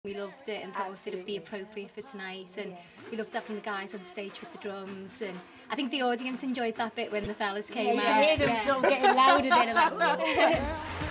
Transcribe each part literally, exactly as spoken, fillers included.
We loved it and thought it'd be appropriate for tonight, and we loved having the guys on stage with the drums, and I think the audience enjoyed that bit when the fellas came yeah, out. You hear them yeah. still getting louder then. Like,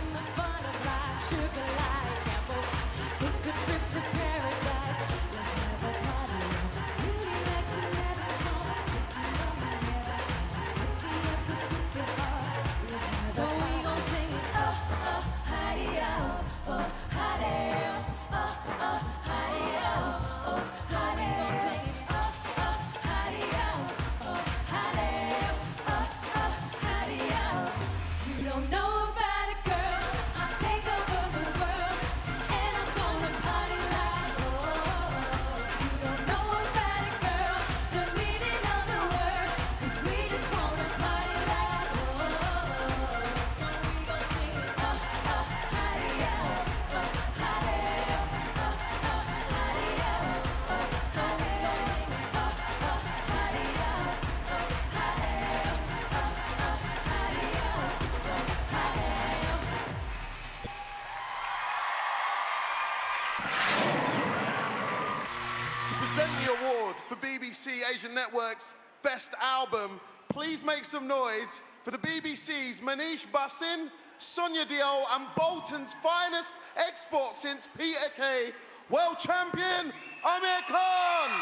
present the award for B B C Asian Network's Best Album, please make some noise for the B B C's Manish Bhasin, Sonia Deol and Bolton's finest export since Peter Kay, world champion Amir Khan!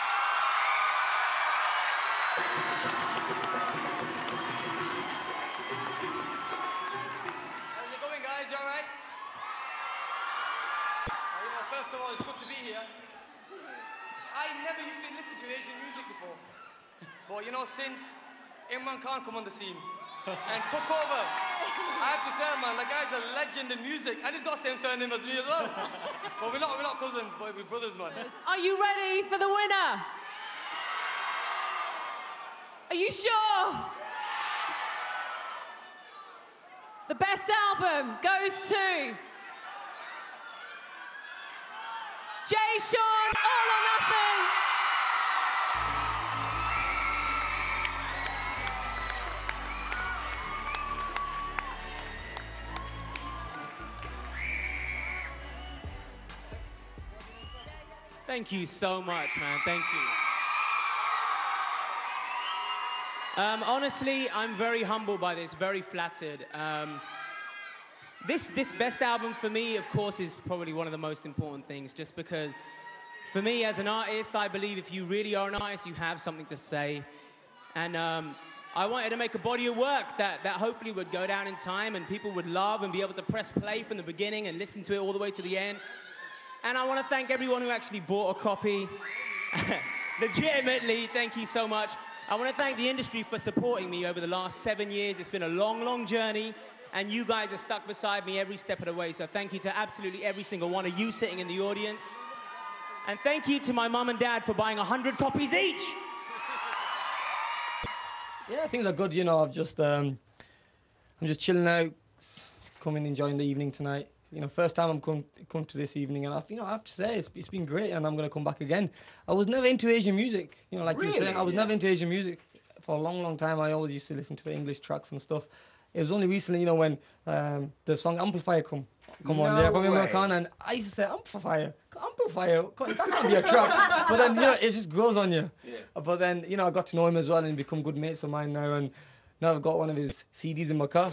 How's it going, guys? You all right? Uh, you know, first of all, it's good to be here. I never used to listen to Asian music before. But, you know, since Imran Khan come on the scene and took over, I have to say, man, the guy's a legend in music. And he's got the same surname as me as well. But we're not, we're not cousins, but we're brothers, man. Are you ready for the winner? Are you sure? The best album goes to Jay Sean, All or Nothing. Thank you so much, man. Thank you. Um, honestly, I'm very humbled by this, very flattered. Um, this, this best album for me, of course, is probably one of the most important things, just because for me as an artist, I believe if you really are an artist, you have something to say. And um, I wanted to make a body of work that, that hopefully would go down in time and people would love and be able to press play from the beginning and listen to it all the way to the end. And I want to thank everyone who actually bought a copy. Legitimately, thank you so much. I want to thank the industry for supporting me over the last seven years. It's been a long, long journey, and you guys are stuck beside me every step of the way. So thank you to absolutely every single one of you sitting in the audience. And thank you to my mum and dad for buying one hundred copies each. Yeah, things are good, you know. I've just, um, I'm just chilling out, coming, enjoying the evening tonight. You know, first time I'm come, come to this evening, and I've, you know, I have to say it's, it's been great, and I'm going to come back again. I was never into Asian music, you know, like really? you were saying. I was yeah. never into Asian music for a long, long time. I always used to listen to the English tracks and stuff. It was only recently, you know, when um, the song Amplifier come, come no on, yeah, from way. Imran Khan, and I used to say Amplifier, Amplifier, that can't be a track. But then, you know, it just grows on you. Yeah. But then, you know, I got to know him as well and become good mates of mine now, and now I've got one of his C Ds in my car.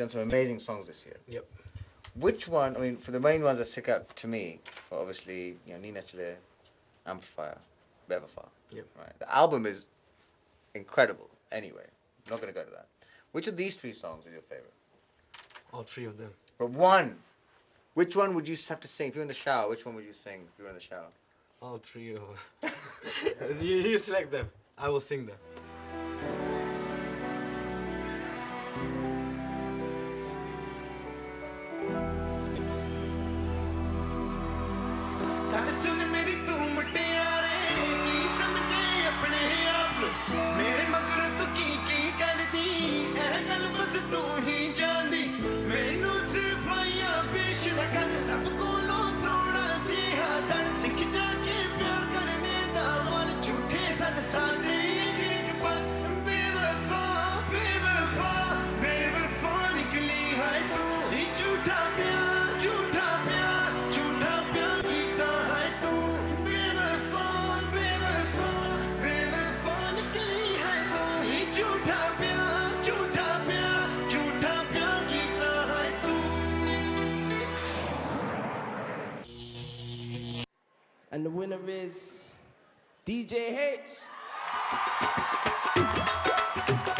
done some amazing songs this year. Yep. Which one, I mean, for the main ones that stick out to me, well, obviously, you know, Nina Chile, Amplifier, Bevafar. Yep. Right. The album is incredible. Anyway, I'm not going to go to that. Which of these three songs is your favorite? All three of them. But one. Which one would you have to sing? If you're in the shower, which one would you sing if you were in the shower? All three of them. you, you select them. I will sing them. And the winner is D J H.